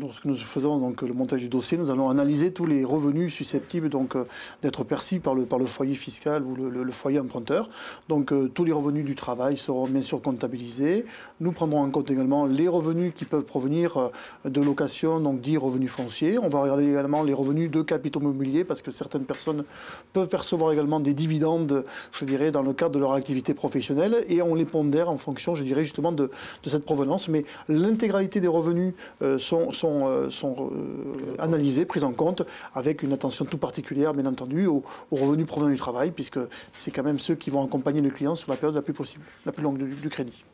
lorsque nous faisons donc le montage du dossier, nous allons analyser tous les revenus susceptibles donc d'être perçus par le foyer fiscal ou le foyer emprunteur. Donc tous les revenus du travail seront bien sûr comptabilisés. Nous prendrons en compte également les revenus qui peuvent provenir de location, donc dits revenus fonciers. On va regarder également les revenus de capitaux mobiliers parce que certaines personnes peuvent percevoir également des dividendes, je dirais, dans le cadre de leur activité professionnelle et on les pondère en fonction, je dirais, justement de cette provenance. Mais l'intégralité des revenus sont analysés, pris en compte avec une attention tout particulière, bien entendu, aux revenus provenant du travail puisque c'est quand même ceux qui vont accompagner le client sur la période la plus possible, la plus longue du crédit.